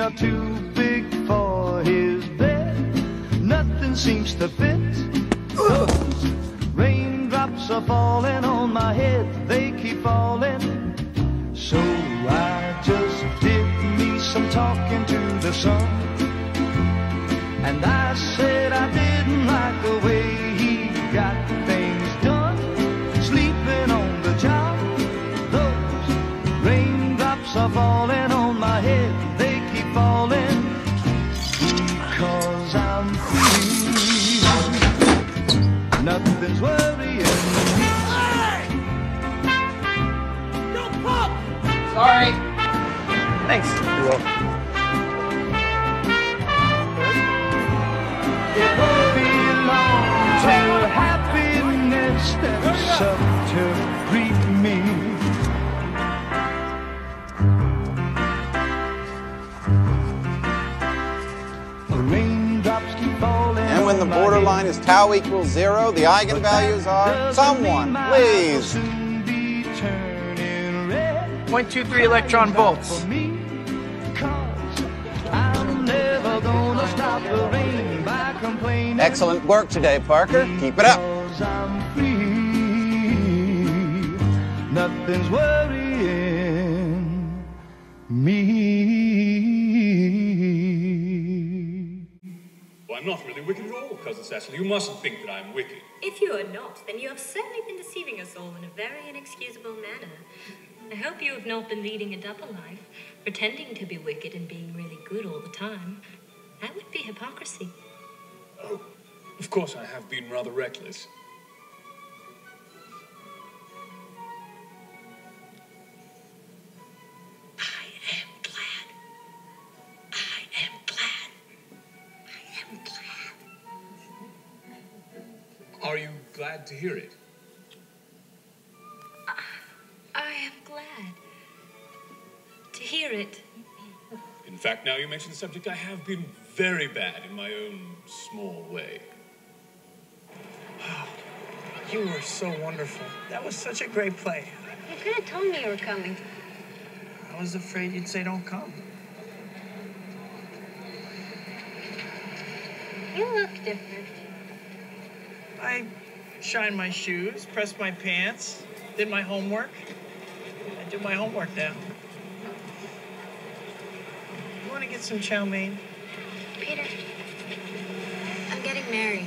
are too big for his bed. Nothing seems to fit. Those raindrops are falling on my head. They keep falling. So I just did me some talking to the sun. And I said I didn't like the way he got things done. Sleeping on the job. Those raindrops are falling on my head. They keep falling because I'm free. Nothing's worrying me. Hey! Yo, Pop! Sorry. Thanks. You're welcome. It won't be long till happiness steps up to greet me. Raindrops keep falling. And when the borderline is tau equals 0, the eigenvalues are someone, please. 0.23 electron volts. Excellent work today, Parker. Keep it up. Nothing's worrying me. Well, I'm not really wicked at all, Cousin Cecily. You mustn't think that I'm wicked. If you are not, then you have certainly been deceiving us all in a very inexcusable manner. I hope you have not been leading a double life, pretending to be wicked and being really good all the time. That would be hypocrisy. Oh, of course I have been rather reckless. I am glad. I am glad. I am glad. Are you glad to hear it? I am glad to hear it. In fact, now you mention the subject, I have been very bad in my own small way. You were so wonderful. That was such a great play. You could have told me you were coming. I was afraid you'd say don't come. You look different. I shined my shoes, pressed my pants, did my homework. I do my homework now. You want to get some chow mein? Peter, I'm getting married.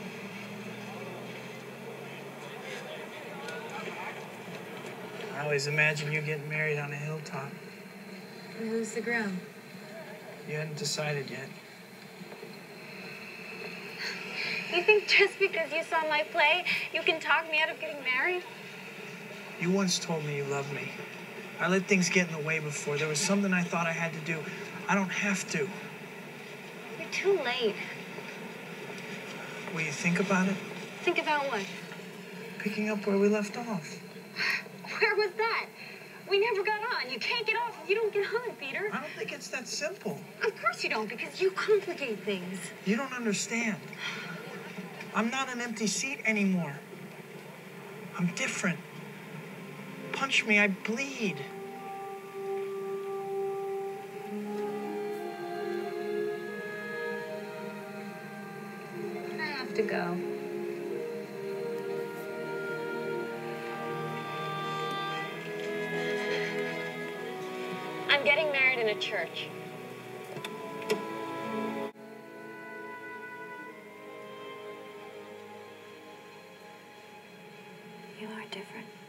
I always imagine you getting married on a hilltop. Who's the groom? You hadn't decided yet. You think just because you saw my play, you can talk me out of getting married? You once told me you loved me. I let things get in the way before. There was something I thought I had to do. I don't have to. You're too late. Will you think about it? Think about what? Picking up where we left off. Where was that? We never got on. You can't get off if you don't get on, Peter. I don't think it's that simple. Of course you don't, because you complicate things. You don't understand. I'm not an empty seat anymore. I'm different. Punch me, I bleed. I have to go. I'm getting married in a church. You are different.